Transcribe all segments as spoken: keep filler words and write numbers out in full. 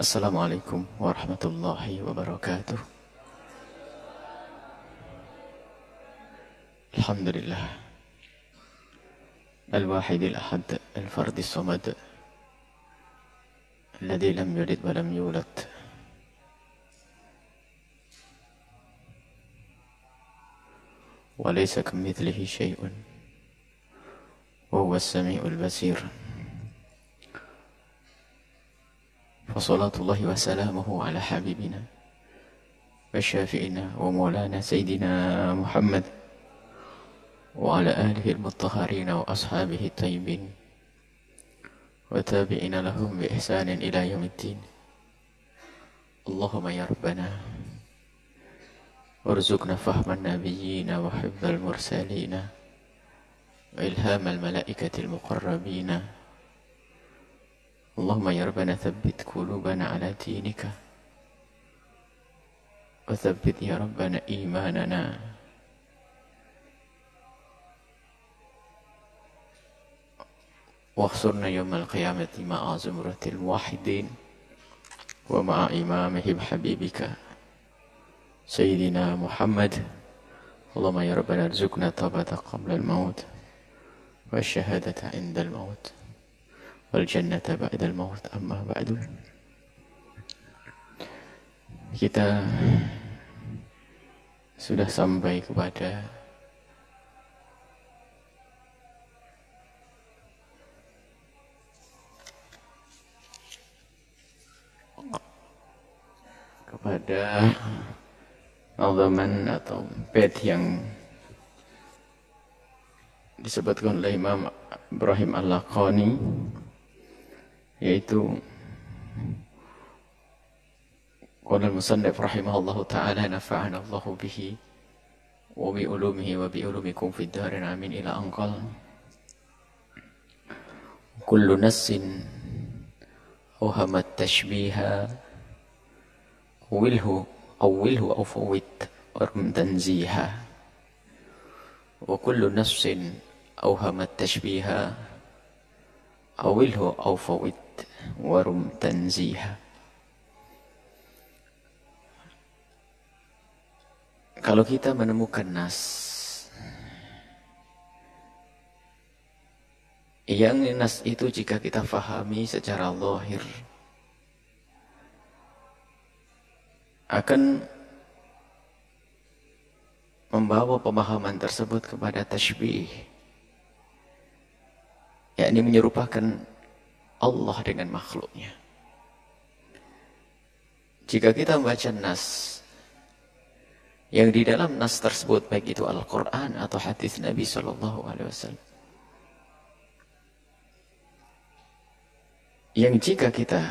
Assalamualaikum warahmatullahi wabarakatuh. Alhamdulillah Al-Wahidil Ahad Al-Fardis Samad Alladhi lam yulid wa lam yulad wa laysa kamithlihi syai'un wa huwa as-sami'ul basir. Fassalatullahi wa salamuhu ala habibina wa syafi'ina wa maulana sayyidina Muhammad wa ala alihi al-muttaharina wa ashabihi tayyibin wa tabi'ina lahum bi ihsanin ila yaumiddin. Allahumma ya Rabbana warzuqna fahman nabiyyina wa hifdzal mursalina wa ilhamal malaikatil muqarrabina. Allahumma ya Rabbana thabbit qulubana ala dinika wa thabbit ya Rabbana imanana wa khsurna yawmal qiyamati ma'a zumratil muwahhidin wa ma'a imamihim habibika Sayyidina Muhammad. Allahumma ya Rabbana arzuqna tawbata qabla al-maut wa syahadata inda al-maut wal jannata ba'da al-maut. Amma ba'du. Kita sudah sampai kepada kepada nazaman atau bait yang disebutkan oleh Imam Ibrahim Al-Laqani, yaitu qala al-musannif rahimahullahu ta'ala nafa'ana Allahu bihi wa bi ulumihi wa bi ulumikum fid darin amin ila anqal kullu nassin awhamat tashbiha awilhu awilhu aw fawwit warm tanziha wa kullu nassin awhamat tashbiha awilhu aw fawwit warum tanziha. Kalau kita menemukan nas yang nas itu jika kita fahami secara zahir akan membawa pemahaman tersebut kepada tashbih, yakni menyerupakan Allah dengan makhluknya. Jika kita membaca nas yang di dalam nas tersebut, baik itu Al-Quran atau hadis Nabi Sallallahu Alaihi Wasallam, yang jika kita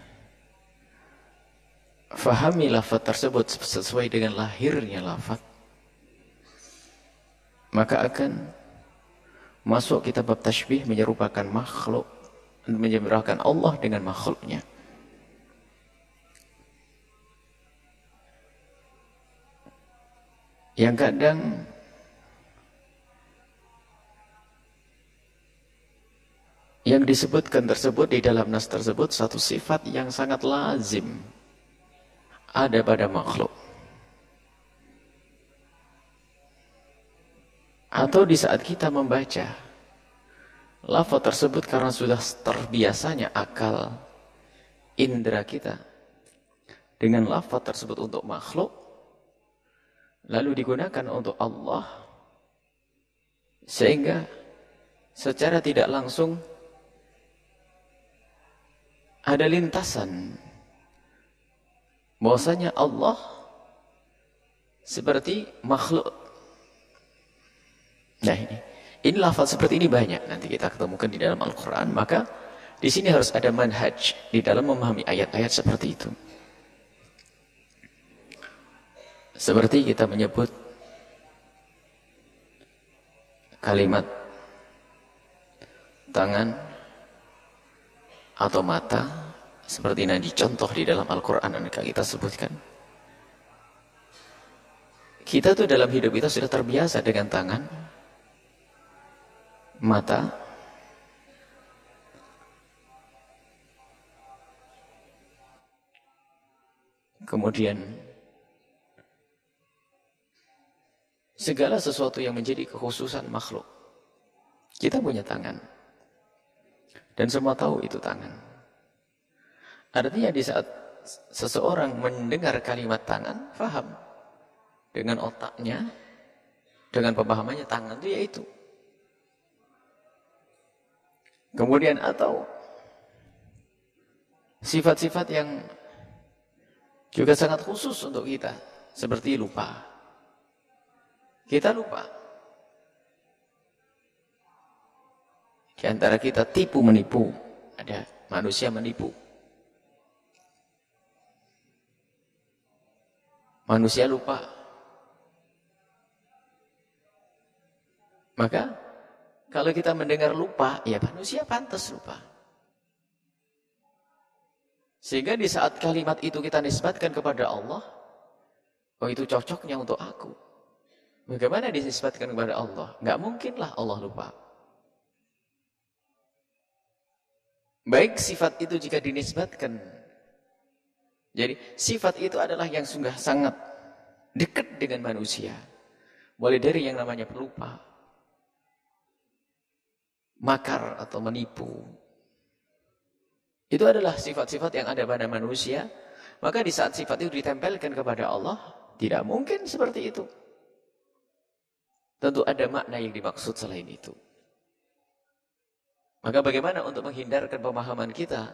fahami lafaz tersebut sesuai dengan lahirnya lafaz, maka akan masuk kita bab tashbih, menyerupakan makhluk, menyerupakan Allah dengan makhluknya. Yang kadang yang disebutkan tersebut di dalam nas tersebut satu sifat yang sangat lazim ada pada makhluk. Atau di saat kita membaca lafaz tersebut karena sudah terbiasanya akal indera kita dengan lafaz tersebut untuk makhluk, lalu digunakan untuk Allah, sehingga secara tidak langsung ada lintasan bahwasanya Allah seperti makhluk. Nah ini, ini lafaz seperti ini banyak nanti kita ketemukan di dalam Al-Quran. Maka di sini harus ada manhaj di dalam memahami ayat-ayat seperti itu. Seperti kita menyebut kalimat tangan atau mata, seperti yang dicontoh di dalam Al-Quran yang kita sebutkan. Kita tuh dalam hidup kita sudah terbiasa dengan tangan, mata, Kemudian segala sesuatu yang menjadi kekhususan makhluk. Kita punya tangan. Dan semua tahu itu tangan. Artinya di saat seseorang mendengar kalimat tangan, faham. Dengan otaknya, dengan pemahamannya tangan itu yaitu. Kemudian atau sifat-sifat yang juga sangat khusus untuk kita, seperti lupa. Kita lupa. Di antara kita tipu menipu, ada manusia menipu. Manusia lupa. Maka kalau kita mendengar lupa, ya manusia pantas lupa. Sehingga di saat kalimat itu kita nisbatkan kepada Allah, oh itu cocoknya untuk aku. Bagaimana dinisbatkan kepada Allah? Nggak mungkinlah Allah lupa. Baik sifat itu jika dinisbatkan. Jadi sifat itu adalah yang sungguh sangat dekat dengan manusia. Mulai dari yang namanya pelupa, makar atau menipu. Itu adalah sifat-sifat yang ada pada manusia. Maka di saat sifat itu ditempelkan kepada Allah, tidak mungkin seperti itu. Tentu ada makna yang dimaksud selain itu. Maka bagaimana untuk menghindarkan pemahaman kita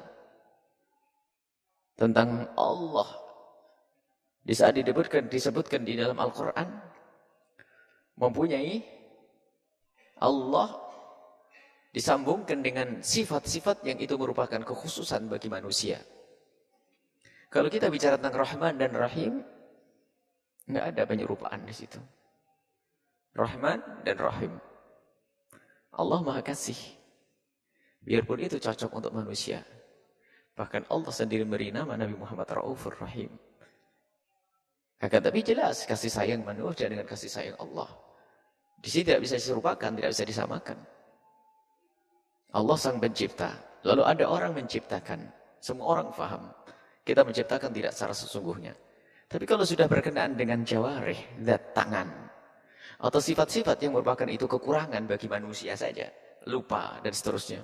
tentang Allah di saat disebutkan, disebutkan di dalam Al-Quran mempunyai Allah disambungkan dengan sifat-sifat yang itu merupakan kekhususan bagi manusia. Kalau kita bicara tentang Rahman dan Rahim, nggak ada penyerupaan di situ. Rahman dan Rahim. Allah Maha Kasih. Biarpun itu cocok untuk manusia. Bahkan Allah sendiri beri nama Nabi Muhammad Raufur Rahim. Akan tapi jelas kasih sayang manusia dengan kasih sayang Allah. Di sini tidak bisa diserupakan, tidak bisa disamakan. Allah sang pencipta. Lalu ada orang menciptakan. Semua orang faham. Kita menciptakan tidak secara sesungguhnya. Tapi kalau sudah berkenaan dengan jawarih, zat tangan, atau sifat-sifat yang merupakan itu kekurangan bagi manusia saja, lupa dan seterusnya,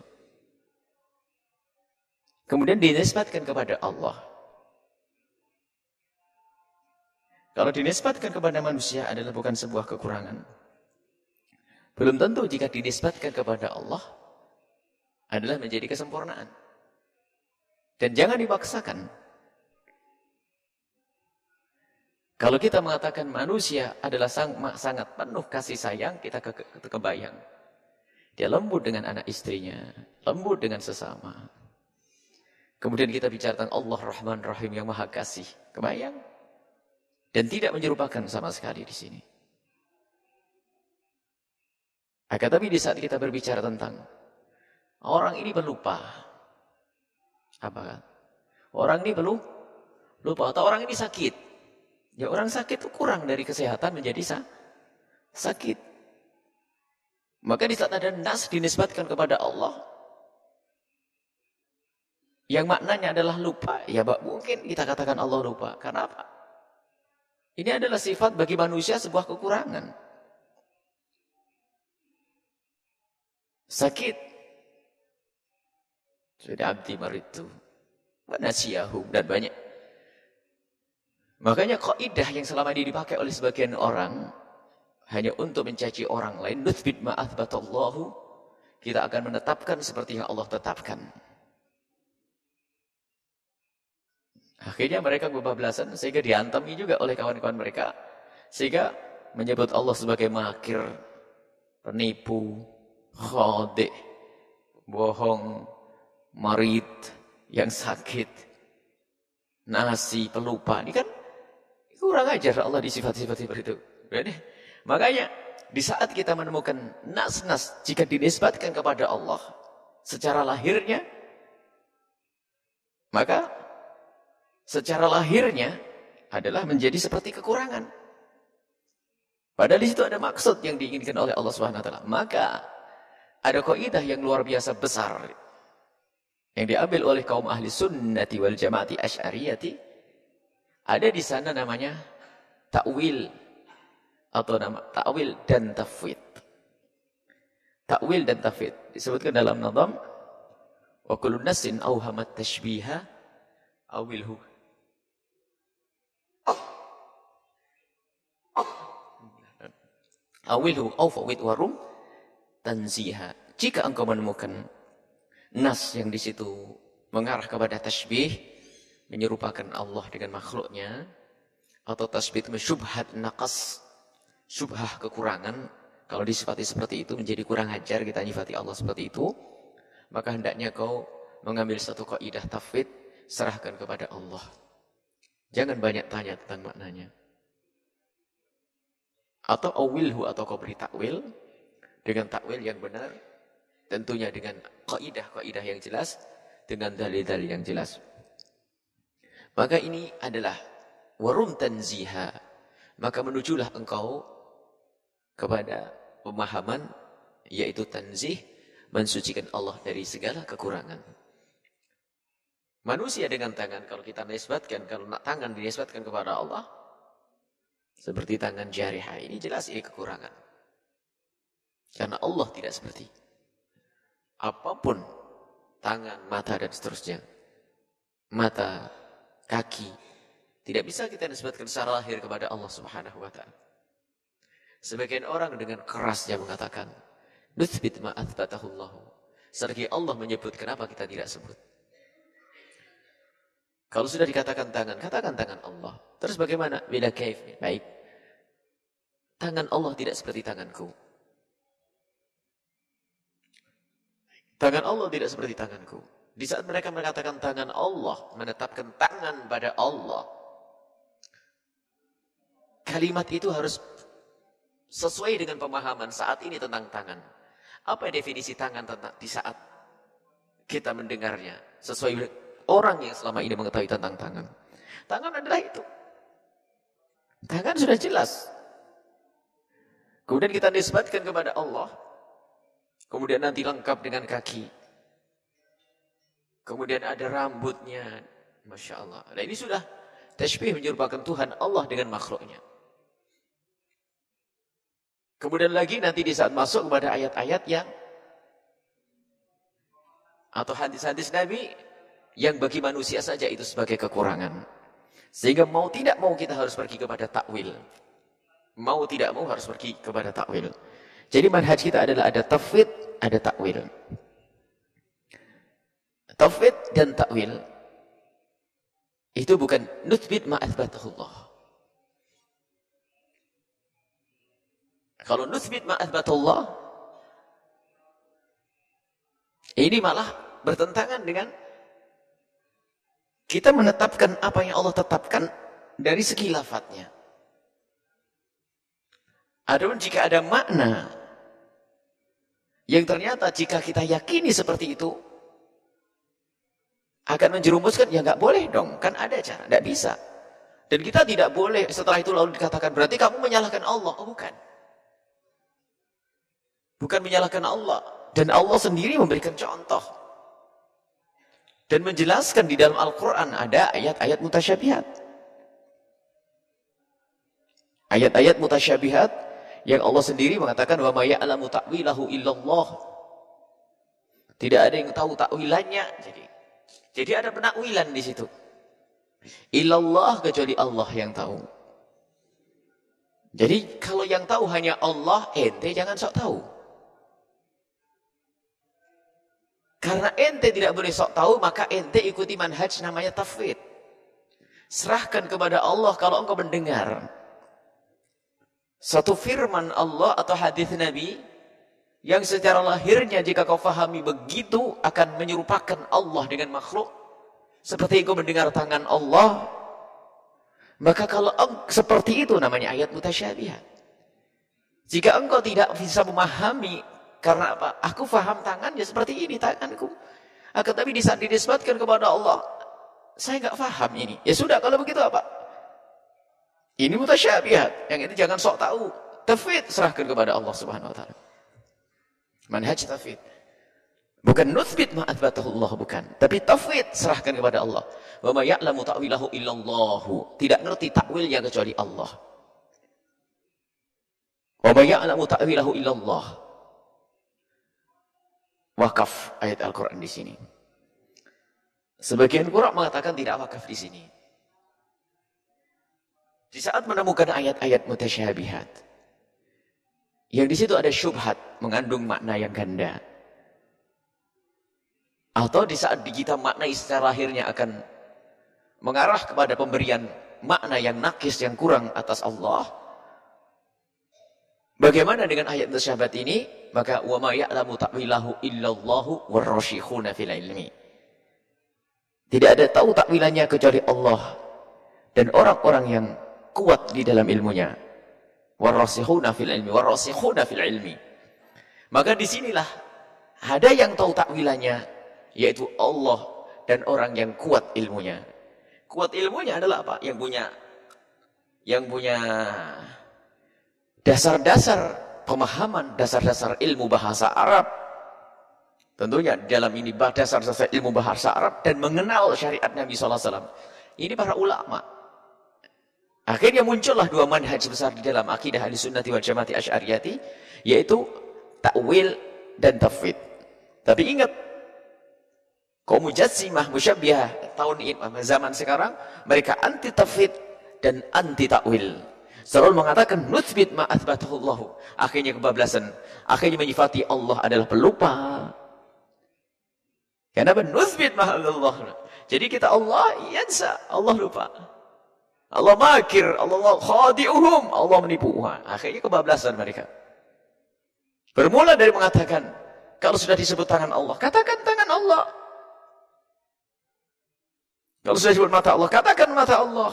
kemudian dinisbatkan kepada Allah. Kalau dinisbatkan kepada manusia adalah bukan sebuah kekurangan. Belum tentu jika dinisbatkan kepada Allah adalah menjadi kesempurnaan. Dan jangan dipaksakan. Kalau kita mengatakan manusia adalah sang, sangat penuh kasih sayang, kita ke, ke, kebayang. Dia lembut dengan anak istrinya, lembut dengan sesama. Kemudian kita bicara tentang Allah Rahman Rahim yang Maha Kasih. Kebayang? Dan tidak menyerupakan sama sekali di sini. Akan tapi di saat kita berbicara tentang orang ini pelupa. Apa kan? Orang ini belum lupa atau orang ini sakit. Ya orang sakit itu kurang dari kesehatan menjadi sa sakit. Maka di saat ada nas dinisbatkan kepada Allah yang maknanya adalah lupa, ya mungkin kita katakan Allah lupa. Karena apa? Ini adalah sifat bagi manusia sebuah kekurangan. Sakit. Sudah abdi maritu. Wa nasiyahum dan banyak. Makanya kaidah yang selama ini dipakai oleh sebagian orang hanya untuk mencaci orang lain, nutsbit ma athbatallahu, kita akan menetapkan seperti yang Allah tetapkan. Akhirnya mereka kebablasan sehingga diantemi juga oleh kawan-kawan mereka, sehingga menyebut Allah sebagai makir, penipu, khadi', bohong, marid, yang sakit, nasi, pelupa. Ini kan kurang ajar Allah di sifat-sifat seperti itu. Makanya di saat kita menemukan nas-nas jika dinisbatkan kepada Allah secara lahirnya, maka secara lahirnya adalah menjadi seperti kekurangan. Padahal di situ ada maksud yang diinginkan oleh Allah Subhanahu wa taala. Maka ada kaidah yang luar biasa besar yang diambil oleh kaum ahli sunnati wal jamaati asy'ariyati. Ada di sana namanya ta'wil atau nama ta'wil dan tafwid. Ta'wil dan tafwid disebutkan dalam nazam wa kullu nassin awhamat tashbiha awilhu. Awilhu aw fawid warum tanziha. Jika engkau menemukan nas yang di situ mengarah kepada tasbih, menyerupakan Allah dengan makhluknya, atau tasbih itu syubhat naqas, syubhah kekurangan, kalau disifati seperti itu menjadi kurang ajar kita nyifati Allah seperti itu, maka hendaknya kau mengambil satu kaidah tafwid, serahkan kepada Allah. Jangan banyak tanya tentang maknanya. Atau awilhu, atau kau beri takwil dengan takwil yang benar, tentunya dengan kaidah-kaidah yang jelas, dengan dalil-dalil yang jelas. Maka ini adalah warum tanziha, maka menujulah engkau kepada pemahaman, yaitu tanzih, mensucikan Allah dari segala kekurangan. Manusia dengan tangan, kalau kita nisbatkan, kalau nak tangan dinisbatkan kepada Allah, seperti tangan jarihah ini, jelas ini kekurangan. Karena Allah tidak seperti apapun, tangan, mata dan seterusnya. Mata, kaki, tidak bisa kita nisbatkan secara lahir kepada Allah Subhanahu wa taala. Sebagian orang dengan kerasnya mengatakan, nutsbit ma atsbatahu Allah. Sergi Allah menyebut, kenapa kita tidak sebut? Kalau sudah dikatakan tangan, katakan tangan Allah. Terus bagaimana? Bila kaif. Baik. Tangan Allah tidak seperti tanganku. Tangan Allah tidak seperti tanganku. Di saat mereka mengatakan tangan Allah, menetapkan tangan pada Allah, kalimat itu harus sesuai dengan pemahaman saat ini tentang tangan. Apa definisi tangan tentang di saat kita mendengarnya? Sesuai dengan orang yang selama ini mengetahui tentang tangan. Tangan adalah itu. Tangan sudah jelas. Kemudian kita nisbatkan kepada Allah. Kemudian nanti lengkap dengan kaki. Kemudian ada rambutnya. Masya Allah. Nah ini sudah tashbih, menyerupakan Tuhan Allah dengan makhluknya. Kemudian lagi nanti di saat masuk kepada ayat-ayat yang, atau hadis-hadis Nabi, yang bagi manusia saja itu sebagai kekurangan. Sehingga mau tidak mau kita harus pergi kepada takwil. Mau tidak mau harus pergi kepada takwil. Jadi manhaj kita adalah ada tafwid, ada takwil. Tafwid dan takwil itu bukan nutsbit ma atsbatahullah. Kalau nutsbit ma atsbatahullah, ini malah bertentangan dengan kita menetapkan apa yang Allah tetapkan dari segi lafadznya. Adapun jika ada makna yang ternyata jika kita yakini seperti itu akan menjerumuskan, ya nggak boleh dong, kan ada cara, nggak bisa. Dan kita tidak boleh setelah itu lalu dikatakan berarti kamu menyalahkan Allah. Oh bukan, bukan menyalahkan Allah. Dan Allah sendiri memberikan contoh dan menjelaskan di dalam Al-Quran ada ayat-ayat mutasyabihat. Ayat-ayat mutasyabihat yang Allah sendiri mengatakan wa may ya'lamu ta'wilahu illallah. Tidak ada yang tahu takwilannya. Jadi, jadi ada penakwilan di situ. Illallah, kecuali Allah yang tahu. Jadi kalau yang tahu hanya Allah, ente jangan sok tahu. Karena ente tidak boleh sok tahu, maka ente ikuti manhaj namanya tafwid. Serahkan kepada Allah kalau engkau mendengar satu firman Allah atau hadis Nabi yang secara lahirnya jika kau fahami begitu akan menyerupakan Allah dengan makhluk, seperti engkau mendengar tangan Allah, maka kalau seperti itu namanya ayat mutasyabihat. Jika engkau tidak bisa memahami, karena apa? Aku faham tangan ya seperti ini tanganku. Akan tapi di saat dinisbatkan kepada Allah, saya nggak faham ini. Ya sudah, kalau begitu apa? Ini mutasyabihat. Yang ini jangan sok tahu. Tafwid, serahkan kepada Allah Subhanahu wa taala. Manhaj tafwid. Bukan nuthbit ma athbatahu Allah, bukan. Tapi tafwid, serahkan kepada Allah. Wa ma ya'lamu ta'wilahu illallahu. Tidak ngerti takwilnya kecuali Allah. Wa ma ya'lamu ta'wilahu illallah. Wakaf ayat Al-Quran di sini. Sebagian qurra mengatakan tidak wakaf di sini. Di saat menemukan ayat-ayat mutasyabihat, yang di situ ada syubhat, mengandung makna yang ganda. Atau di saat kita maknai secara lahirnya akan mengarah kepada pemberian makna yang nakis, yang kurang atas Allah. Bagaimana dengan ayat mutasyabihat ini? Maka wa ma ya'lamu ta'wilahu illallahu warrasyikhuna fil ilmi. Tidak ada tahu takwilannya kecuali Allah dan orang-orang yang kuat di dalam ilmunya. Warrasyikhuna fil ilmi, warrasyikhuna fil ilmi. Maka disinilah ada yang tahu takwilannya, yaitu Allah dan orang yang kuat ilmunya. Kuat ilmunya adalah apa? Yang punya yang punya dasar-dasar pemahaman, dasar-dasar ilmu bahasa Arab. Tentunya dalam ini dasar-dasar ilmu bahasa Arab dan mengenal syariat Nabi sallallahu alaihi wasallam. Ini para ulama. Akhirnya muncullah dua manhaj besar di dalam akidah Ahlussunnati wal Jamaah Asy'ariyati, yaitu takwil dan tafwid. Tapi ingat, kaum mujassimah, musyabbihah tahun ini, zaman sekarang, mereka anti tafwid dan anti takwil. Selalu mengatakan nutsbit ma athbatahu Allah. Akhirnya kebablasan. Akhirnya menyifati Allah adalah pelupa. Kenapa nutsbit ma Allah? Jadi kita Allah yansa, Allah lupa. Allah makir, Allah khadi'uhum, Allah menipu. Akhirnya kebablasan mereka. Bermula dari mengatakan, kalau sudah disebut tangan Allah, katakan tangan Allah. Kalau sudah disebut mata Allah, katakan mata Allah.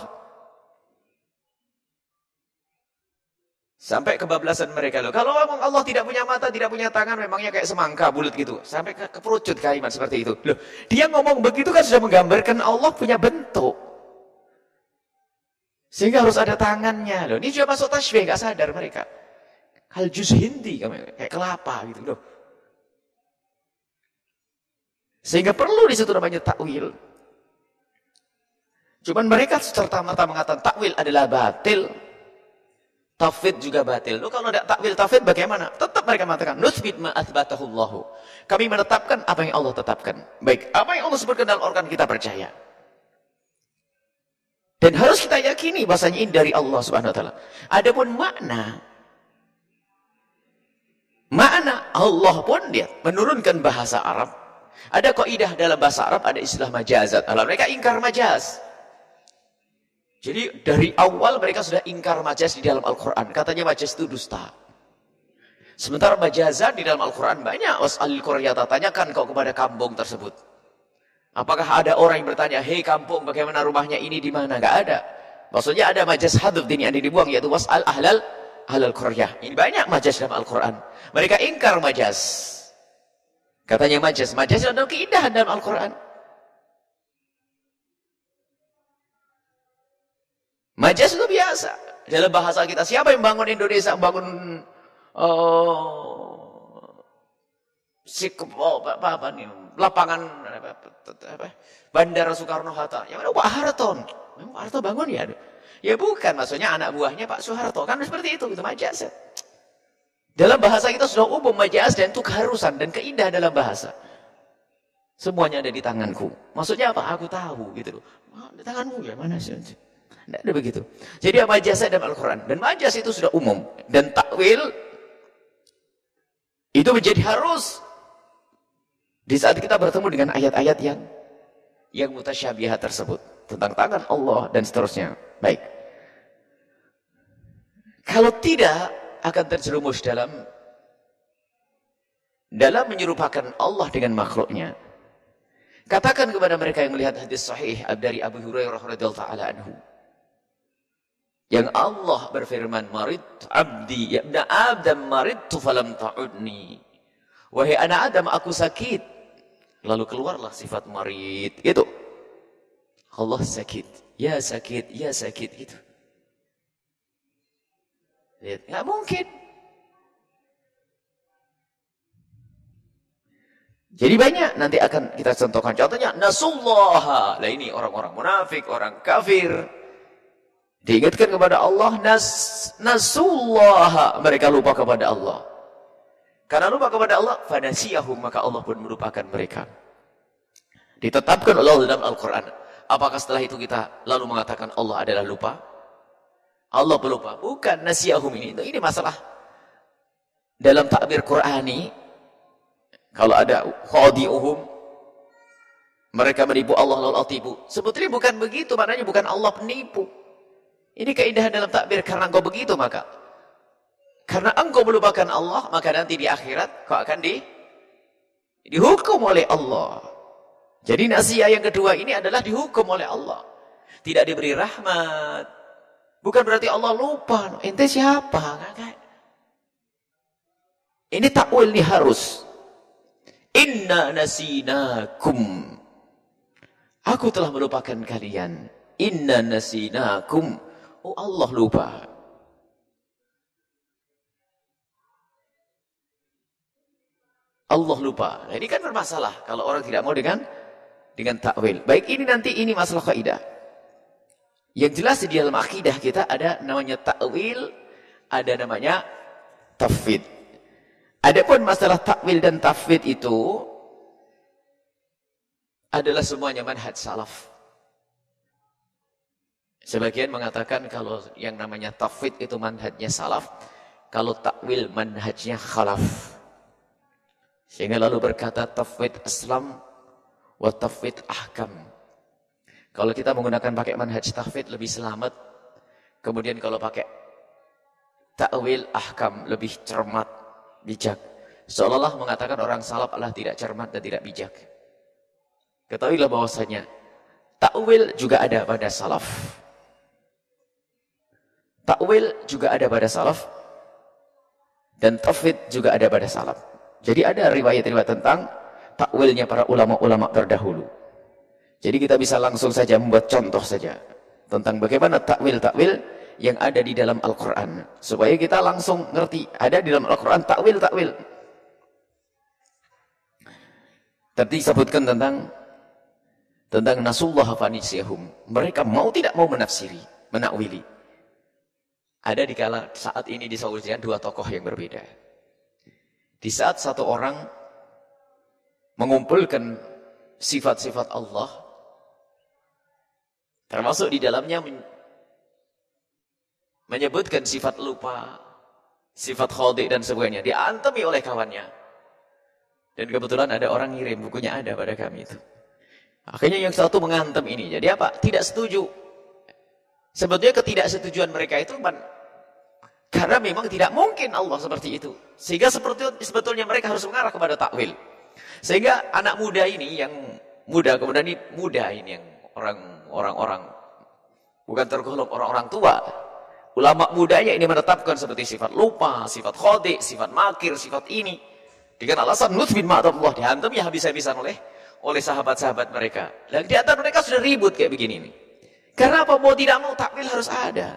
Sampai kebablasan mereka loh. Kalau memang Allah tidak punya mata, tidak punya tangan, memangnya kayak semangka bulat gitu. Sampai ke keperucut kalimat seperti itu. Loh, dia ngomong begitu kan sudah menggambarkan Allah punya bentuk. Sehingga harus ada tangannya loh. Ini sudah masuk tasbih, gak sadar mereka. Hal juz hindi, kayak kelapa gitu loh. Sehingga perlu di situ namanya takwil. Cuman mereka serta-merta mengatakan takwil adalah batil. Tafwid juga batil. Loh, kalau tidak takwil tafwid bagaimana? Tetap mereka mengatakan nutsbit ma athbatahu Allah. Kami menetapkan apa yang Allah tetapkan. Baik, apa yang Allah sebutkan dalam Al-Quran kita percaya. Dan harus kita yakini bahasanya ini dari Allah Subhanahu wa taala. Adapun makna, makna Allah pun dia menurunkan bahasa Arab. Ada kaidah dalam bahasa Arab, ada istilah majazat. Alam mereka ingkar majaz. Jadi dari awal mereka sudah ingkar majaz di dalam Al-Quran. Katanya majaz itu dusta. Sementara majazat di dalam Al-Quran banyak. Was'alil qaryata, tanyakan kau kepada kampung tersebut. Apakah ada orang yang bertanya, hei kampung, bagaimana rumahnya ini di mana? Gak ada. Maksudnya ada majaz hadf ini yang dibuang, yaitu was'al ahlal ahlal qaryah. Ini banyak majaz dalam Al-Quran. Mereka ingkar majaz. Katanya majaz, majaz adalah keindahan dalam Al-Quran. Majaz itu biasa. Dalam bahasa kita, siapa yang bangun Indonesia, bangun uh, sikap, oh, apa, apa nih, lapangan apa, apa, Bandara Soekarno-Hatta. Yang mana Pak Harto? Memang Pak Harto bangun ya? Ya bukan, maksudnya anak buahnya Pak Soeharto. Kan seperti itu, itu majaz. Dalam bahasa kita sudah umum majaz dan itu keharusan dan keindahan dalam bahasa. Semuanya ada di tanganku. Maksudnya apa? Aku tahu gitu loh. Di tanganmu ya mana sih? Tidak ada begitu. Jadi majaz dalam Al-Quran. Dan majaz itu sudah umum. Dan takwil itu menjadi harus di saat kita bertemu dengan ayat-ayat yang yang mutasyabihat tersebut. Tentang tangan Allah dan seterusnya. Baik. Kalau tidak, akan terjerumus dalam dalam menyerupakan Allah dengan makhluknya. Katakan kepada mereka yang melihat hadis sahih dari Abu Hurairah radhiyallahu taala anhu. Yang Allah berfirman, "Marid abdi ya ibna Adam maridtu falam ta'udni." Wahai anak Adam, aku sakit. Lalu keluarlah sifat marid. Itu. Allah sakit. Ya sakit, ya sakit gitu. Lihat, enggak mungkin. Jadi banyak nanti akan kita contohkan. Contohnya nasullaha. Nah ini orang-orang munafik, orang kafir. Diingatkan kepada Allah, nas nasullaha. Mereka lupa kepada Allah. Karena lupa kepada Allah, fanasiyahum, maka Allah pun melupakan mereka. Ditetapkan oleh Allah dalam Al-Quran. Apakah setelah itu kita lalu mengatakan Allah adalah lupa? Allah pelupa. Bukan nasiyahum ini. Ini masalah dalam takbir Qur'ani. Kalau ada khadi'uhum, mereka menipu Allah lalu Allah tipu. Sebetulnya bukan begitu, maknanya bukan Allah penipu. Ini keindahan dalam takbir, karena engkau begitu maka. Karena engkau melupakan Allah, maka nanti di akhirat kau akan di, dihukum oleh Allah. Jadi nasiyah yang kedua ini adalah dihukum oleh Allah. Tidak diberi rahmat. Bukan berarti Allah lupa. Ente siapa? Ini takwil ini harus. Inna nasinakum. Aku telah melupakan kalian. Inna nasinakum. Oh Allah lupa. Allah lupa. Nah, ini kan bermasalah kalau orang tidak mau dengan dengan takwil. Baik, ini nanti ini masalah kaidah. Yang jelas di dalam akidah kita ada namanya takwil, ada namanya tafwid. Adapun masalah takwil dan tafwid itu adalah semuanya manhaj salaf. Sebagian mengatakan kalau yang namanya tafwid itu manhajnya salaf, kalau takwil manhajnya khalaf. Sehingga lalu berkata tafwid aslam wa tafwid ahkam. Kalau kita menggunakan pakai manhaj tafwid lebih selamat. Kemudian kalau pakai takwil ahkam lebih cermat, bijak. Seolah-olah mengatakan orang salaf adalah tidak cermat dan tidak bijak. Ketahuilah bahwasanya takwil juga ada pada salaf. Takwil juga ada pada salaf. Dan tafwid juga ada pada salaf. Jadi ada riwayat-riwayat tentang takwilnya para ulama-ulama terdahulu. Jadi kita bisa langsung saja membuat contoh saja tentang bagaimana takwil-takwil yang ada di dalam Al-Quran. Supaya kita langsung ngerti, ada di dalam Al-Quran takwil-takwil. Tadi disebutkan tentang tentang nasullah fanisiyahum. Mereka mau tidak mau menafsiri, menakwili. Ada di kala saat ini disajikan dua tokoh yang berbeda. Di saat satu orang mengumpulkan sifat-sifat Allah, termasuk di dalamnya menyebutkan sifat lupa, sifat khadi dan sebagainya, diantemi oleh kawannya. Dan kebetulan ada orang ngirim, bukunya ada pada kami itu. Akhirnya yang satu mengantem ini. Jadi apa? Tidak setuju. Sebetulnya ketidaksetujuan mereka itu karena memang tidak mungkin Allah seperti itu. Sehingga seperti sebetulnya mereka harus mengarah kepada takwil. Sehingga anak muda ini yang muda, kemudian ini muda ini yang orang-orang bukan tergolong orang-orang tua. Ulama mudanya ini menetapkan seperti sifat lupa, sifat khodi, sifat makir, sifat ini. Dengan alasan nutsbin ma'adallah, dihantam ya habis-habisan oleh oleh sahabat-sahabat mereka. Dan di antara mereka sudah ribut kayak begini nih. Karena apa? Mau tidak mau takwil harus ada.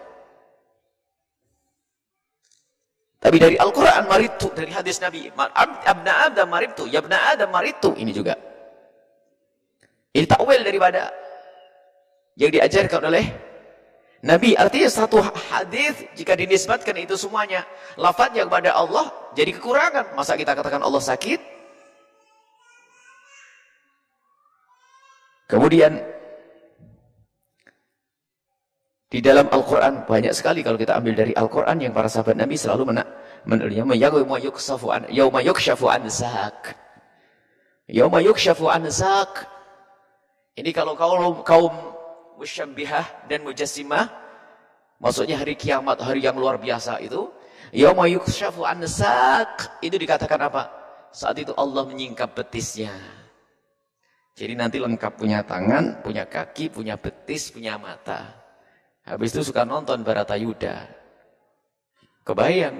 Tapi dari Al-Quran maritu, dari hadis Nabi, abna adam maritu, yabna adam maritu, ini juga. Ini takwil daripada yang diajarkan oleh Nabi. Artinya satu hadis jika dinisbatkan itu semuanya lafaznya kepada Allah jadi kekurangan. Masa kita katakan Allah sakit? Kemudian di dalam Al-Quran banyak sekali kalau kita ambil dari Al-Quran yang para sahabat Nabi selalu menak menulisnya yauma yukshafu an yauma yukshafu an sak. Yauma yukshafu an sak. Ini kalau kaum kaum musyabbihah dan mujassimah, maksudnya hari kiamat, hari yang luar biasa itu, yauma yukshafu an sak, itu dikatakan apa? Saat itu Allah menyingkap betisnya. Jadi nanti lengkap punya tangan, punya kaki, punya betis, punya mata. Habis itu suka nonton Baratayuda. Kebayang.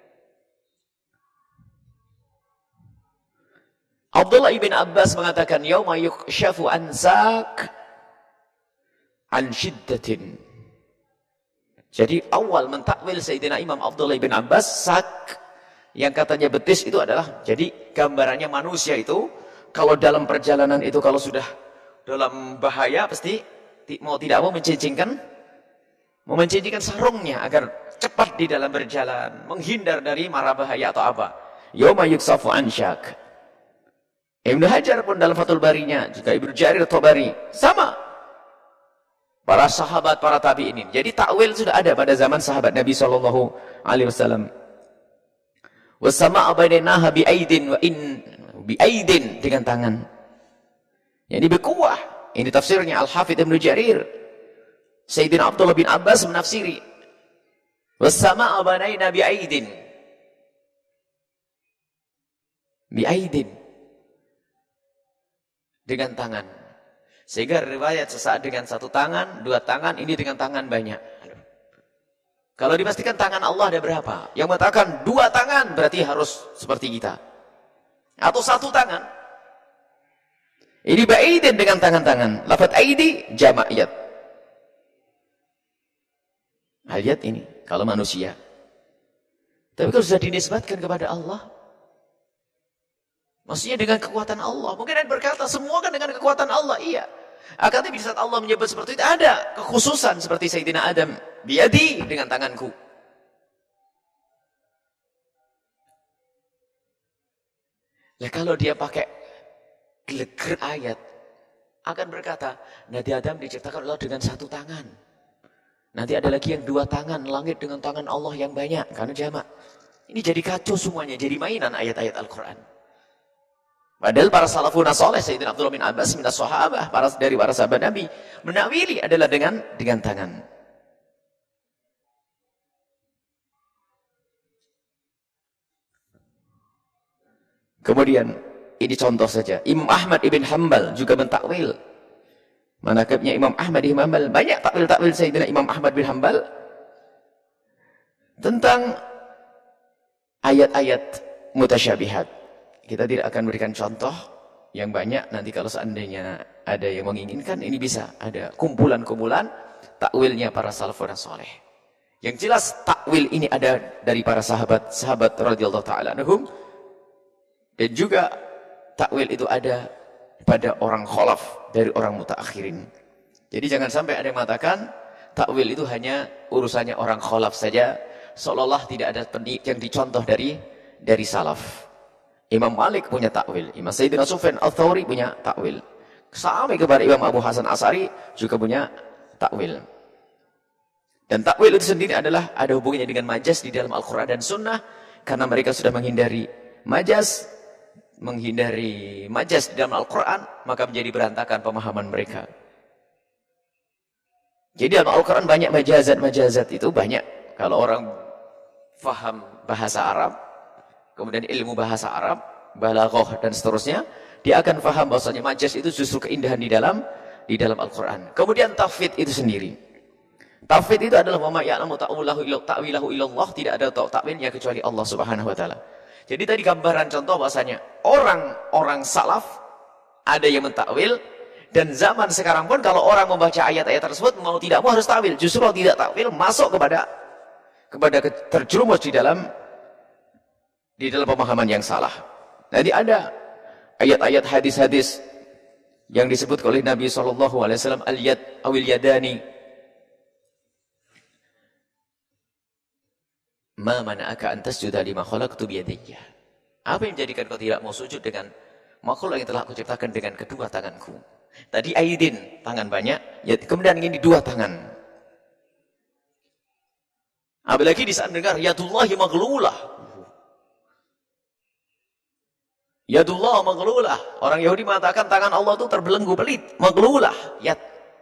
Abdullah ibn Abbas mengatakan, yauma yukshafu an sak an syiddatin. Jadi awal mentakwil Sayyidina Imam Abdullah ibn Abbas, sak yang katanya betis itu adalah, jadi gambarannya manusia itu kalau dalam perjalanan itu kalau sudah dalam bahaya pasti mau tidak mau mencincingkan mau mencincingkan sarungnya agar cepat di dalam berjalan, menghindar dari mara bahaya atau apa. Yauma yuksafu an syak. Ibnu Hajar pun dalam Fathul Barinya, juga Ibnu Jarir Tabari sama. Para sahabat, para tabi'in. Jadi takwil sudah ada pada zaman sahabat Nabi sallallahu alaihi wasallam. Wasama'a bainaha bi'aidin wa in bi'aidin, dengan tangan. Yani berkuah. Ini tafsirnya Al-Hafidh Ibnu Jarir. Sayyidina Abdullah bin Abbas menafsiri. Wasama'a bainaina bi'aidin. Bi'aidin. Dengan tangan. Sehingga riwayat sesaat dengan satu tangan, dua tangan, ini dengan tangan banyak. Kalau dipastikan tangan Allah ada berapa? Yang mengatakan dua tangan berarti harus seperti kita. Atau satu tangan. Ini ba'idin dengan tangan-tangan. Lafaz aidi jama'iyat. Lihat ini, kalau manusia. Tapi kalau sudah dinisbatkan kepada Allah, maksudnya dengan kekuatan Allah. Mungkin ada berkata, semua kan dengan kekuatan Allah. Iya. Akan tapi di saat Allah menyebut seperti itu, ada kekhususan seperti Sayyidina Adam. Biadi, dengan tanganku. Nah, kalau dia pakai geleger ayat, akan berkata, Nabi Adam diciptakan Allah dengan satu tangan. Nanti ada lagi yang dua tangan, langit dengan tangan Allah yang banyak. Karena jamak. Ini jadi kacau semuanya, jadi mainan ayat-ayat Al-Quran. Padahal para salafun saleh, Sayyidina Abdullah bin Abbas, minas sahabah, para dari para sahabat Nabi, menakwili adalah dengan dengan tangan. Kemudian ini contoh saja, Imam Ahmad ibn Hanbal juga mentakwil. Manaqibnya Imam Ahmad ibn Hanbal, banyak takwil-takwil Sayyidina Imam Ahmad bin Hanbal tentang ayat-ayat mutasyabihat. Kita tidak akan berikan contoh yang banyak. Nanti kalau seandainya ada yang menginginkan, ini bisa ada kumpulan-kumpulan takwilnya para salafun saleh. Yang jelas takwil ini ada dari para sahabat, sahabat radhiyallahu taala anhum, dan juga takwil itu ada pada orang khalaf, dari orang mutaakhirin. Jadi jangan sampai ada yang mengatakan takwil itu hanya urusannya orang khalaf saja, seolah-olah tidak ada yang dicontoh dari dari salaf. Imam Malik punya takwil, Imam Sayyidina Sufyan Al-Thawri punya takwil. Sampai kepada Imam Abu Hasan As'ari juga punya takwil. Dan takwil itu sendiri adalah ada hubungannya dengan majas di dalam Al-Quran dan Sunnah, karena mereka sudah menghindari majas, menghindari majas di dalam Al-Quran, maka menjadi berantakan pemahaman mereka. Jadi dalam Al-Quran banyak majazat-majazat, itu banyak. Kalau orang faham bahasa Arab, kemudian ilmu bahasa Arab, balaghah dan seterusnya, dia akan faham bahwasanya majaz itu justru keindahan di dalam di dalam Al-Qur'an. Kemudian tafwid itu sendiri. Tafwid itu adalah wa ma ya'lamu ta'wilahu illallah, tidak ada takwilnya kecuali Allah Subhanahu wa taala. Jadi tadi gambaran contoh bahwasanya orang-orang salaf ada yang mentakwil, dan zaman sekarang pun kalau orang membaca ayat-ayat tersebut mau tidak mau harus takwil. Justru kalau tidak takwil masuk kepada kepada terjerumus di dalam di dalam pemahaman yang salah. Nanti ada ayat-ayat hadis-hadis yang disebut oleh Nabi shallallahu alaihi wasallam, al-yad awil yadani, ma mana'aka an tasjuda lima khalaqtu biyadayya. Apa yang menjadikan kau tidak mau sujud dengan makhluk yang telah aku ciptakan dengan kedua tanganku? Tadi aidin, tangan banyak, ya, kemudian ini dua tangan. Apalagi di saat dengar yadullahi maghlulah, yadullah maghlulah. Orang Yahudi mengatakan tangan Allah itu terbelenggu, pelit, maghlulah, yad.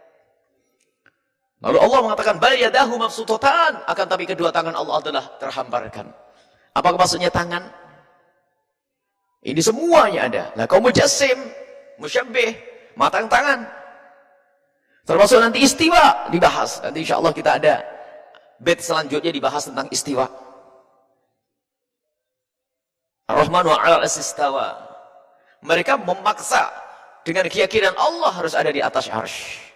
Lalu Allah mengatakan bal yadahu mabsutatan, akan tapi kedua tangan Allah adalah terhamparkan. Apa maksudnya tangan? Ini semuanya ada. Nah, kaum mujassim, musyabbih, matang tangan. Termasuk nanti istiwa dibahas. Nanti insya Allah kita ada bait selanjutnya dibahas tentang istiwa. Ar-Rahman wa 'alal istawa. Mereka memaksa dengan keyakinan Allah harus ada di atas arsy.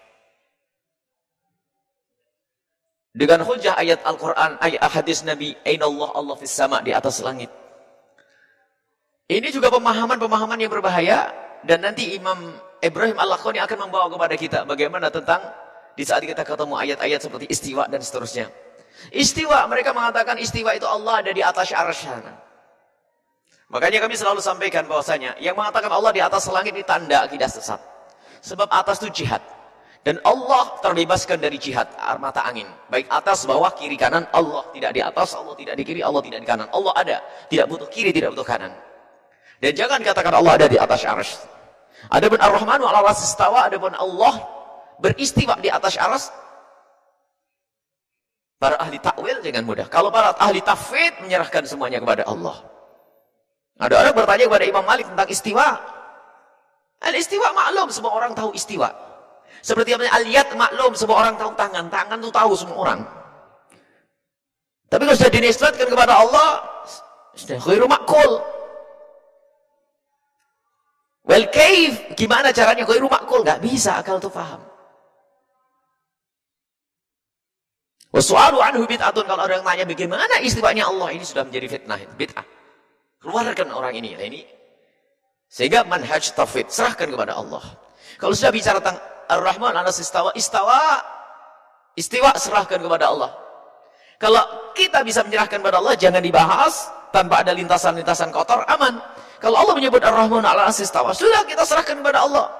Dengan hujah ayat Al-Quran, ayat hadis Nabi, Aina Allah, Allah fis sama, di atas langit. Ini juga pemahaman-pemahaman yang berbahaya, dan nanti Imam Ibrahim Al-Lakhani akan membawa kepada kita bagaimana tentang di saat kita ketemu ayat-ayat seperti istiwa dan seterusnya. Istiwa, mereka mengatakan istiwa itu Allah ada di atas arsy. Makanya kami selalu sampaikan bahwasanya yang mengatakan Allah di atas langit ini tanda akidah sesat. Sebab atas itu jihad. Dan Allah terbebaskan dari jihad mata angin. Baik atas, bawah, kiri, kanan. Allah tidak di atas, Allah tidak di kiri, Allah tidak di kanan. Allah ada. Tidak butuh kiri, tidak butuh kanan. Dan jangan katakan Allah ada di atas arsy. Adapun Ar-Rahmanu 'alal 'arsy istawa, adapun Allah beristiwa di atas arsy. Para ahli takwil jangan mudah. Kalau para ahli tafwid menyerahkan semuanya kepada Allah. Ada orang bertanya kepada Imam Malik tentang istiwa. Al-istiwa maklum, semua orang tahu istiwa. Seperti apa al-yad maklum, semua orang tahu tangan. Tangan itu tahu semua orang. Tapi kalau sudah dinisbatkan kepada Allah, sudah ghairu ma'qul. Well, kaif, gimana caranya ghairu ma'qul? Gak bisa akal itu paham. Wasu'alu anhu bid'atun, kalau ada yang tanya bagaimana istiwanya Allah, ini sudah menjadi fitnah, bid'ah. Keluarkan orang ini. Nah, ini sehingga manhaj tauhid serahkan kepada Allah. Kalau sudah bicara tentang Ar-Rahman 'alal 'arsy istawa, istawa, istiwa serahkan kepada Allah. Kalau kita bisa menyerahkan kepada Allah, jangan dibahas tanpa ada lintasan-lintasan kotor, aman. Kalau Allah menyebut Ar-Rahman 'alal 'arsy istawa, sudah kita serahkan kepada Allah.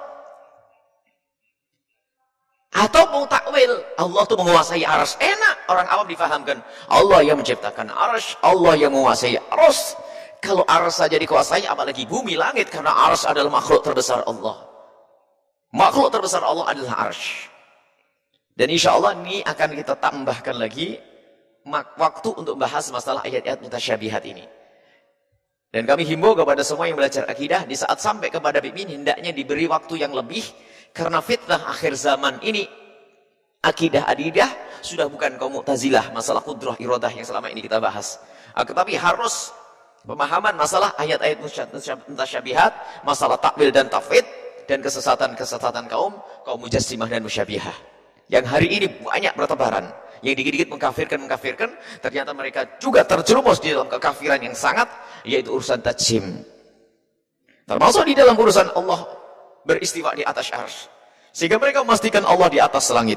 Atau mau takwil, Allah itu menguasai arsy, enak orang awam difahamkan. Allah yang menciptakan arsy, Allah yang menguasai arsy. Kalau arsy saja dikuasai, apalagi bumi, langit, karena arsy adalah makhluk terbesar Allah. Makhluk terbesar Allah adalah arsy. Dan insya Allah ini akan kita tambahkan lagi waktu untuk membahas masalah ayat-ayat mutasyabihat ini. Dan kami himbau kepada semua yang belajar akidah, di saat sampai kepada pimpin, hendaknya diberi waktu yang lebih, karena fitnah akhir zaman ini, akidah adidah sudah bukan kaum Mu'tazilah, masalah qudrah iradah yang selama ini kita bahas. Tetapi harus pemahaman masalah ayat-ayat mutasyabihat, masalah takwil dan tafwid, dan kesesatan-kesesatan kaum kaum mujassimah dan musyabihah yang hari ini banyak bertebaran, yang dikit-dikit mengkafirkan-mengkafirkan, ternyata mereka juga terjerumus di dalam kekafiran yang sangat, yaitu urusan tajsim, termasuk di dalam urusan Allah beristiwa di atas arsy, sehingga mereka memastikan Allah di atas langit.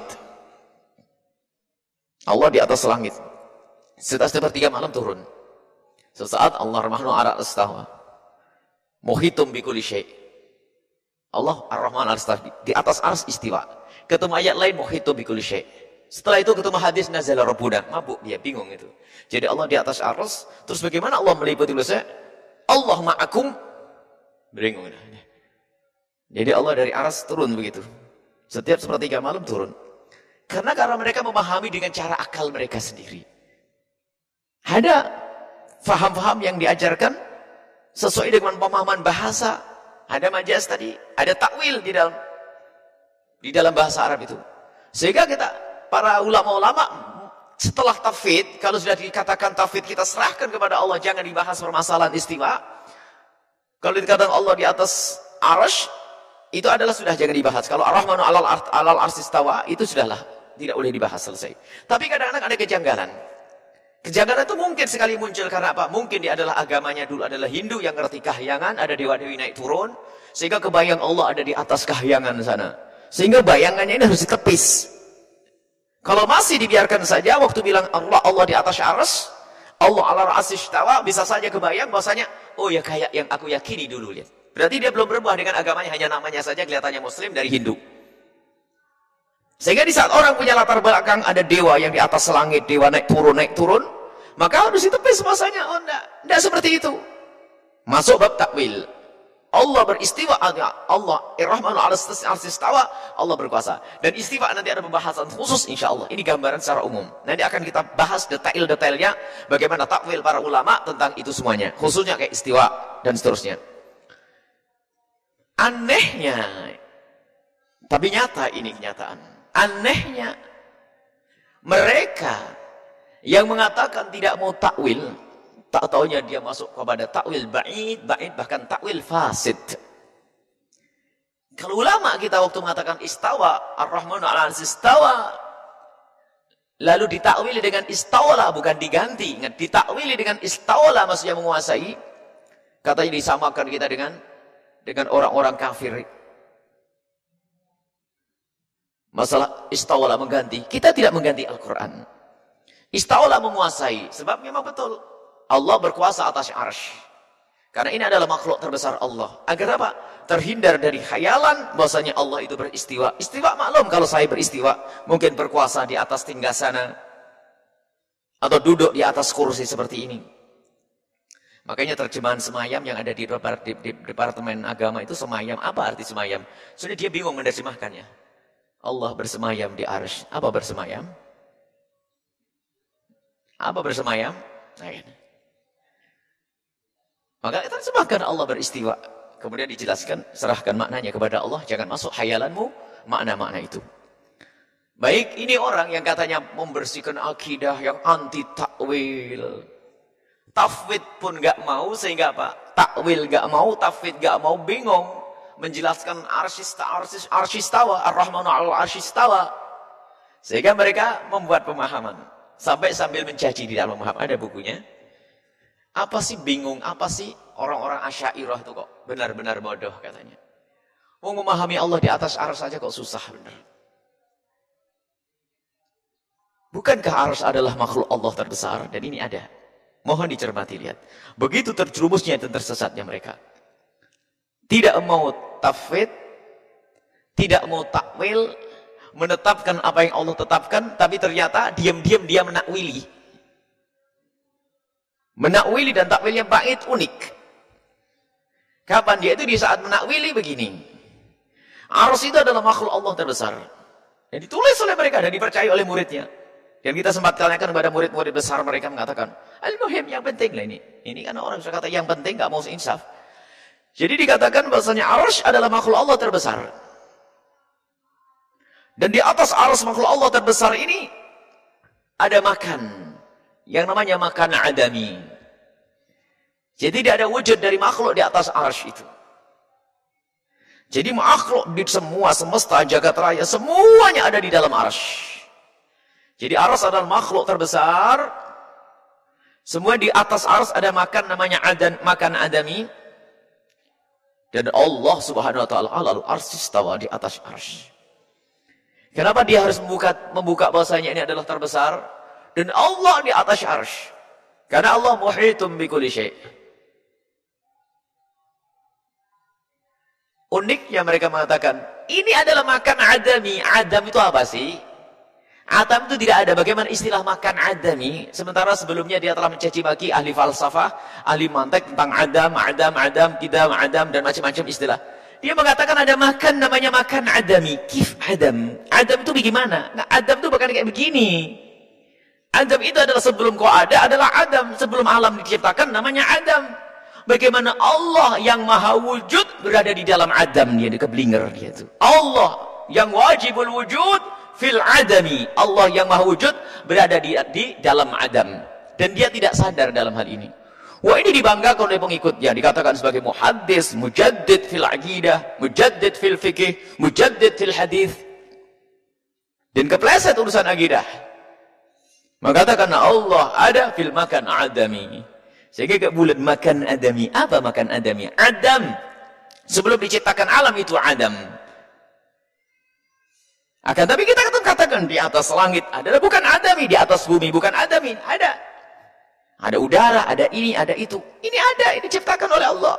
Allah di atas langit. Setelah sepertiga malam turun, sesaat Allah Rahmanu 'alal 'arsy istawa, muhitum bi kulli syai'. Allah Ar-Rahman Ar-Rahim di atas arsy istiwa. Ketemu ayat lain muhitu bi kulli syai'. Setelah itu ketemu hadis nazala rabbuna, mabuk dia, bingung itu. Jadi Allah di atas arsy, terus bagaimana Allah meliputi manusia? Allah ma'akum, bingung. Jadi Allah dari arsy turun begitu. Setiap sepertiga malam turun. Karena karena mereka memahami dengan cara akal mereka sendiri. Ada faham-faham yang diajarkan sesuai dengan pemahaman bahasa. Ada majaz tadi, ada takwil di dalam di dalam bahasa Arab itu. Sehingga kita para ulama-ulama setelah tafwid, kalau sudah dikatakan tafwid kita serahkan kepada Allah, jangan dibahas permasalahan istiwa. Kalau dikatakan Allah di atas arsy, itu adalah sudah jangan dibahas. Kalau Ar-Rahmanu 'alal 'arsy istawa, itu sudahlah tidak boleh dibahas, selesai. Tapi kadang-kadang ada kejanggalan. Kejanggalan itu mungkin sekali muncul karena apa? Mungkin dia adalah agamanya dulu adalah Hindu yang ngerti kahyangan, ada dewa-dewi naik turun, sehingga kebayang Allah ada di atas kahyangan sana. Sehingga bayangannya ini harus ditepis. Kalau masih dibiarkan saja, waktu bilang Allah Allah di atas arsy, Allah 'alal 'arsy istawa, bisa saja kebayang bahwasanya, oh ya kayak yang aku yakini dulu, lihat. Berarti dia belum berubah dengan agamanya, hanya namanya saja kelihatannya Muslim dari Hindu. Sehingga di saat orang punya latar belakang ada dewa yang di atas langit, dewa naik turun, naik turun, maka harus ditepis bahasanya, oh enggak, enggak seperti itu. Masuk bab takwil. Allah beristiwa, Allah Ar-Rahmanu 'alal 'arsy istawa, Allah berkuasa. Dan istiwa nanti ada pembahasan khusus insya Allah. Ini gambaran secara umum. Nanti akan kita bahas detail-detailnya bagaimana takwil para ulama tentang itu semuanya. Khususnya kayak istiwa dan seterusnya. Anehnya, tapi nyata ini kenyataan. Anehnya, mereka yang mengatakan tidak mau takwil, tak taunya dia masuk kepada takwil ba'id, ba'id bahkan takwil fasid. Kalau ulama kita waktu mengatakan istawa, Ar-Rahmanu 'alal 'arsy istawa, lalu ditakwili dengan istawala, bukan diganti, ditakwili dengan istawala maksudnya menguasai, katanya disamakan kita dengan dengan orang-orang kafir. Masalah istawala mengganti, kita tidak mengganti Al-Quran. Istawala menguasai, sebab memang betul Allah berkuasa atas arsy. Karena ini adalah makhluk terbesar Allah. Agar apa? Terhindar dari khayalan bahwasanya Allah itu beristiwa. Istiwa maklum kalau saya beristiwa, mungkin berkuasa di atas tinggasana atau duduk di atas kursi seperti ini. Makanya terjemahan semayam yang ada di, di, di Departemen Agama itu semayam. Apa arti semayam? Sudah dia bingung menerjemahkannya. Allah bersemayam di arsy. Apa bersemayam? Apa bersemayam? Nah ini. Maka terjemahkan Allah beristiwa. Kemudian dijelaskan, serahkan maknanya kepada Allah. Jangan masuk hayalanmu makna-makna itu. Baik, ini orang yang katanya membersihkan akidah yang anti takwil. Tafwid pun gak mau, sehingga apa? Takwil gak mau, tafwid gak mau, bingung. Menjelaskan arsyistawa, ar-Rahmanu al-arsyistawa. Sehingga mereka membuat pemahaman. Sampai sambil mencaci di dalam pemahaman. Ada bukunya. Apa sih bingung, apa sih orang-orang Asy'ariyah itu kok benar-benar bodoh katanya. Mau memahami Allah di atas arsy saja kok susah benar. Bukankah arsy adalah makhluk Allah terbesar? Dan ini ada. Mohon dicermati, lihat. Begitu terjerumusnya dan tersesatnya mereka. Tidak mau tafwid, tidak mau takwil, menetapkan apa yang Allah tetapkan, tapi ternyata diam-diam dia menakwili. Menakwili dan takwilnya bait unik. Kapan dia itu? Di saat menakwili begini. Arsy itu adalah makhluk Allah terbesar. Dan ditulis oleh mereka dan dipercaya oleh muridnya. Dan kita sempat tanyakan kepada murid-murid besar, mereka mengatakan, al-muhim, yang penting lah ini. Ini kan orang suka kata yang penting, gak mau insaf. Jadi dikatakan bahasanya arsy adalah makhluk Allah terbesar. Dan di atas arsy makhluk Allah terbesar ini, ada makan. Yang namanya makan adami. Jadi tidak ada wujud dari makhluk di atas arsy itu. Jadi makhluk di semua semesta, jagat raya, semuanya ada di dalam arsy. Jadi arsy adalah makhluk terbesar. Semua di atas arsy ada makan namanya adan, makan adami. Dan Allah Subhanahu wa taala alal arsy istawa, di atas arsy. Kenapa dia harus membuka membuka bahasanya ini adalah terbesar? Dan Allah di atas arsy. Karena Allah muhitum bi kulli syai'. Uniknya mereka mengatakan, ini adalah makan adami. Adam itu apa sih? Adam itu tidak ada. Bagaimana istilah makan adami? Sementara sebelumnya dia telah mencaci maki ahli falsafah, ahli mantek tentang Adam, Adam, Adam, Kidam, Adam, dan macam-macam istilah. Dia mengatakan ada makan namanya makan adami. Kif Adam? Adam itu bagaimana? Nah, Adam itu bukan kayak begini. Adam itu adalah sebelum kau ada adalah Adam. Sebelum alam diciptakan namanya Adam. Bagaimana Allah yang maha wujud berada di dalam Adam. Dia di keblinger dia itu. Allah yang wajibul wujud fil adami. Allah yang maha wujud berada di, di dalam Adam. Dan dia tidak sadar dalam hal ini. Wah, ini dibanggakan oleh pengikutnya. Dikatakan sebagai muhaddis, mujaddid fil aqidah, mujaddid fil fikih, mujaddid fil hadis. Dan kepleset urusan akidah. Mengatakan Allah ada fil makan adami. Sehingga gak bulat makan adami. Apa makan adami? Adam. Sebelum diciptakan alam itu Adam. Akan tapi kita katakan di atas langit adalah bukan adami. Di atas bumi bukan adami. Ada. Ada udara, ada ini, ada itu. Ini ada, ini diciptakan oleh Allah.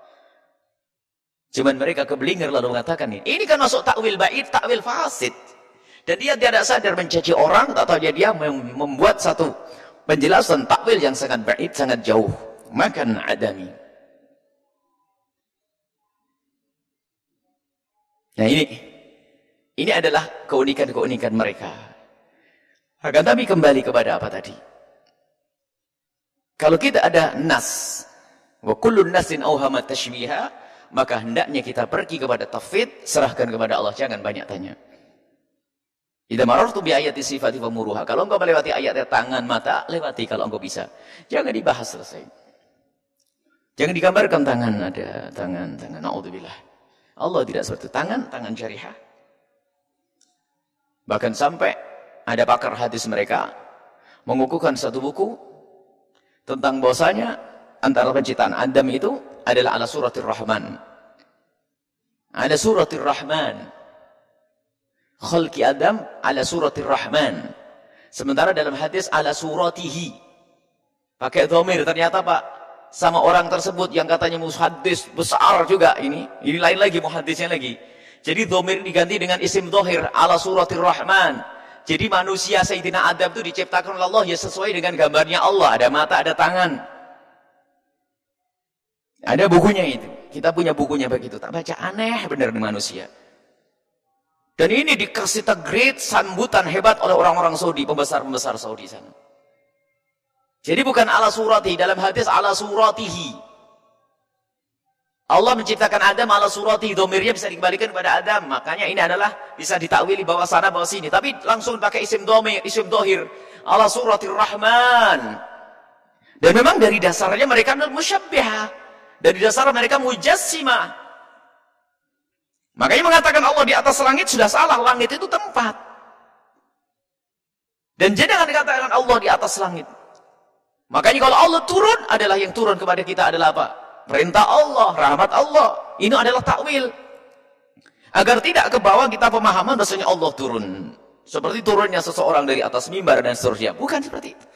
Cuman mereka keblinger lalu mengatakan ini. Ini kan masuk takwil ba'id, takwil fasid. Dan dia tidak sadar mencaci orang, atau dia membuat satu penjelasan takwil yang sangat ba'id, sangat jauh. Makan adami. Nah ini, ini adalah keunikan-keunikan mereka. Akan tapi kembali kepada apa tadi? Kalau kita ada nas, wa kullun nasin awhama tashbiha, maka hendaknya kita pergi kepada tafwid, serahkan kepada Allah, jangan banyak tanya. Idza marartu bi ayati sifati famuruha. Kalau engkau melewati ayatnya tangan, mata, lewati kalau engkau bisa. Jangan dibahas selesai. Jangan digambarkan tangan ada tangan, tangan. Naudzubillah. Allah tidak seperti tangan, tangan jarihah. Bahkan sampai ada pakar hadis mereka mengukuhkan satu buku tentang bahwasanya antara penciptaan Adam itu adalah ala suratir Rahman. ala suratir Rahman. Khalqi Adam ala suratir Rahman. Sementara dalam hadis ala suratihi. Pakai dhamir, ternyata Pak, sama orang tersebut yang katanya muhaddis besar juga ini. Ini lain lagi muhaddisnya lagi. Jadi dhamir diganti dengan isim dhahir ala suratir Rahman. Jadi manusia Sayyidina Adam itu diciptakan oleh Allah ya sesuai dengan gambarnya Allah. Ada mata, ada tangan. Ada bukunya itu. Kita punya bukunya begitu. Tak baca, aneh benar nih manusia. Dan ini dikasih great sambutan hebat oleh orang-orang Saudi, pembesar-pembesar Saudi sana. Jadi bukan ala surati, dalam hadis ala suratihi. Allah menciptakan Adam ala suratihi, domirnya bisa dikembalikan kepada Adam. Makanya ini adalah bisa ditakwili bawah sana, bawah sini. Tapi langsung pakai isim domir, isim dohir. Ala suratir Rahman. Dan memang dari dasarnya mereka musyabbihah. Dari dasar mereka mujassimah. Makanya mengatakan Allah di atas langit sudah salah. Langit itu tempat. Dan jangan dikatakan Allah di atas langit. Makanya kalau Allah turun, adalah yang turun kepada kita adalah apa? Perintah Allah, rahmat Allah. Ini adalah takwil. Agar tidak ke bawah kita pemahaman bahasanya Allah turun. Seperti turunnya seseorang dari atas mimbar dan seterusnya. Bukan seperti itu.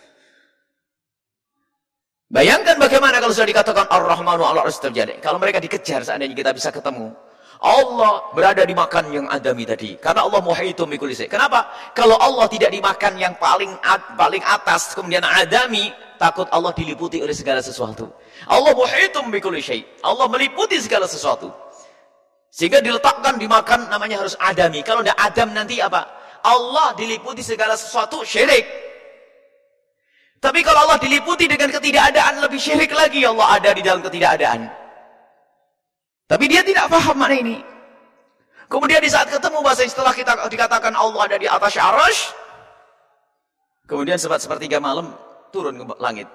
Bayangkan bagaimana kalau sudah dikatakan Ar-Rahmanu ala arsy terjadi. Kalau mereka dikejar seandainya kita bisa ketemu. Allah berada di makan yang adami tadi. Karena Allah muhaitum bi kulli syai'. Kenapa? Kalau Allah tidak dimakan yang paling at, paling atas kemudian adami, takut Allah diliputi oleh segala sesuatu. Allah muhaitum bi kulli syai'. Allah meliputi segala sesuatu. Sehingga diletakkan dimakan namanya harus adami. Kalau tidak adam nanti apa? Allah diliputi segala sesuatu syirik. Tapi kalau Allah diliputi dengan ketidakadaan lebih syirik lagi, Allah ada di dalam ketidakadaan. Tapi dia tidak paham mana ini. Kemudian di saat ketemu bahasa setelah kita dikatakan Allah ada di atas arsy, kemudian sempat sepertiga malam turun ke langit.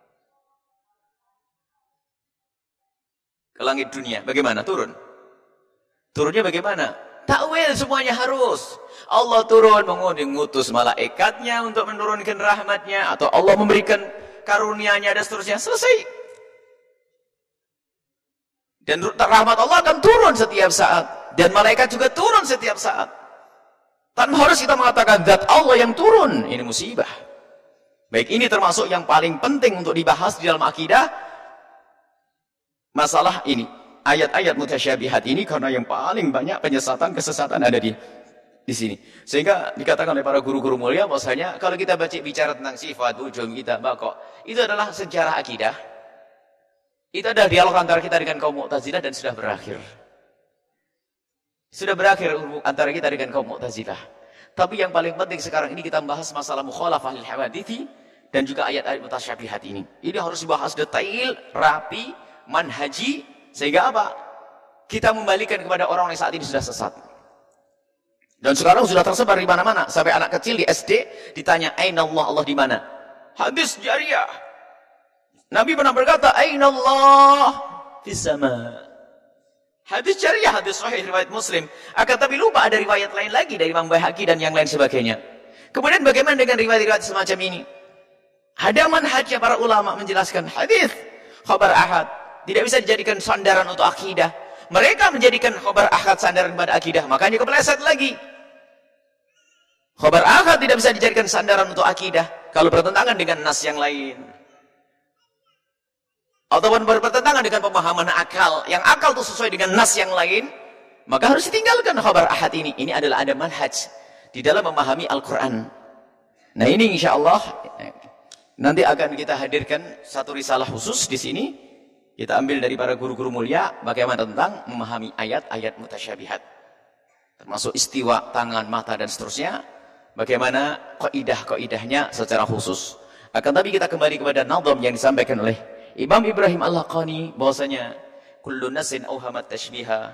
Ke langit dunia. Bagaimana turun? Turunnya bagaimana? Takwil semuanya harus. Allah turun mengutus malaikatnya untuk menurunkan rahmatnya. Atau Allah memberikan karunia-Nya dan seterusnya. Selesai. Dan rahmat Allah akan turun setiap saat. Dan malaikat juga turun setiap saat. Tanpa harus kita mengatakan zat Allah yang turun. Ini musibah. Baik, ini termasuk yang paling penting untuk dibahas di dalam akidah. Masalah ini. Ayat-ayat mutasyabihat ini. Karena yang paling banyak penyesatan, kesesatan ada di di sini. Sehingga dikatakan oleh para guru-guru mulia bahwasanya kalau kita baca bicara tentang sifat, wujud, kita, bakok. Itu adalah sejarah akidah. Itu adalah dialog antara kita dengan kaum Mu'tazilah dan sudah berakhir. Sudah berakhir antara kita dengan kaum Mu'tazilah. Tapi yang paling penting sekarang ini kita membahas masalah mukhalafah lil hawadithi dan juga ayat-ayat mutasyabihat ini. Ini harus dibahas detail, rapi, manhaji, sehingga apa? Kita membalikan kepada orang yang saat ini sudah sesat. Dan sekarang sudah tersebar di mana-mana. Sampai anak kecil di S D ditanya, "Aina Allah? Allah di mana?" Hadis jariyah. Nabi pernah berkata, "Aina Allah fis sama." Hadis jariyah, hadis sahih riwayat Muslim. Akan tapi lupa ada riwayat lain lagi dari Imam Baihaqi dan yang lain sebagainya. Kemudian bagaimana dengan riwayat-riwayat semacam ini? Ada manhajnya para ulama menjelaskan hadis khabar ahad tidak bisa dijadikan sandaran untuk akidah. Mereka menjadikan khabar ahad sandaran pada akidah, makanya kepleset lagi. Khabar ahad tidak bisa dijadikan sandaran untuk akidah kalau bertentangan dengan nas yang lain. Ataupun bertentangan dengan pemahaman akal, yang akal itu sesuai dengan nas yang lain, maka harus ditinggalkan khabar ahad ini. Ini adalah ada manhaj di dalam memahami Al-Quran. Nah ini insya Allah nanti akan kita hadirkan satu risalah khusus di sini. Kita ambil dari para guru-guru mulia bagaimana tentang memahami ayat-ayat mutasyabihat, termasuk istiwa, tangan, mata dan seterusnya. Bagaimana kaidah-kaidahnya secara khusus. Akan tapi kita kembali kepada nadham yang disampaikan oleh Imam Ibrahim Al-Laqani bahwasanya kullu nasin awhamat tashbiha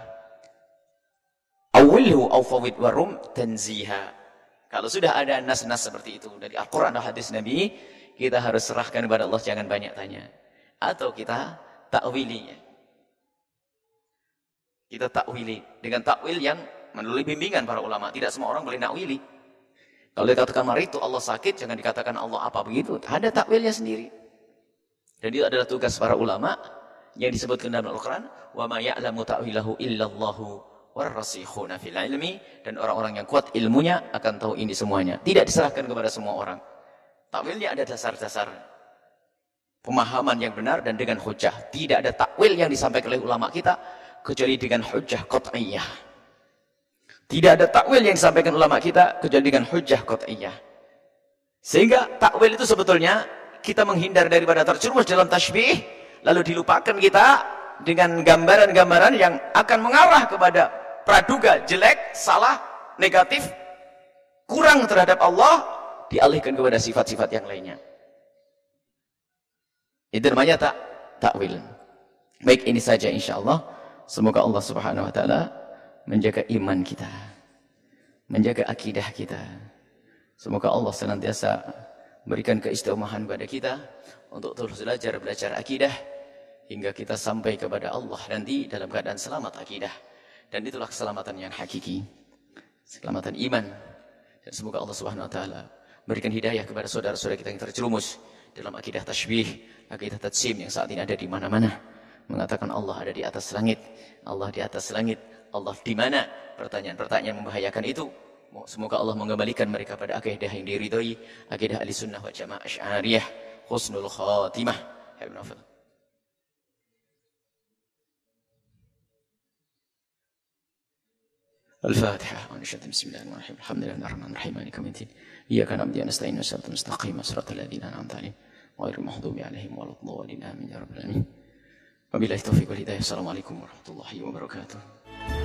awilhu aw fawid warum tanziha. Kalau sudah ada nas-nas seperti itu dari Al-Quran dan hadis Nabi, kita harus serahkan kepada Allah, jangan banyak tanya. Atau kita takwilinya. Kita takwili dengan takwil yang menurut bimbingan para ulama. Tidak semua orang boleh nakwili. Kalau dikatakan mari itu Allah sakit, jangan dikatakan Allah apa begitu. Ada takwilnya sendiri. Dan itu adalah tugas para ulama yang disebutkan dalam Al-Quran, wa ma ya'lamu ta'wilahu illallahu warrasikhuna fil ilmi, dan orang-orang yang kuat ilmunya akan tahu ini semuanya. Tidak diserahkan kepada semua orang. Takwilnya ada dasar-dasar pemahaman yang benar dan dengan hujah. Tidak ada takwil yang disampaikan oleh ulama kita kecuali dengan hujah qat'iyah. Tidak ada takwil yang disampaikan ulama kita kecuali dengan hujah qat'iyah. Sehingga takwil itu sebetulnya kita menghindar daripada terjerumus dalam tasybih, lalu dilupakan kita dengan gambaran-gambaran yang akan mengarah kepada praduga jelek, salah, negatif, kurang terhadap Allah, dialihkan kepada sifat-sifat yang lainnya. Itu namanya tak takwil. Baik, ini saja insyaallah. Semoga Allah Subhanahu wa taala menjaga iman kita, menjaga akidah kita. Semoga Allah senantiasa berikan keistiqomahan pada kita untuk terus belajar belajar akidah hingga kita sampai kepada Allah nanti dalam keadaan selamat akidah. Dan itulah keselamatan yang hakiki, keselamatan iman. Dan semoga Allah Subhanahu wa taala berikan hidayah kepada saudara-saudara kita yang terjerumus dalam akidah tasybih, akidah tajsim yang saat ini ada di mana-mana. Mengatakan Allah ada di atas langit, Allah di atas langit, Allah di mana? Pertanyaan-pertanyaan membahayakan itu. Semoga Allah mengembalikan mereka pada akidah yang diridhoi, akidah Ahlussunnah wal Jamaah Asy'ariyah, husnul khatimah. Al-Fatihah. Bismillahirrahmanirrahim. Alhamdulillahirrahmanirrahim. Maliki yaumiddin. Iyyaka na'budu wa nasta'inu ihdinas siratal mustaqim, siratal ladzina an'amta 'alaihim ghairil maghdubi 'alaihim waladdallin. Amin ya rabbal alamin. Wabillahi taufiq wal hidayah. Assalamualaikum warahmatullahi wabarakatuh.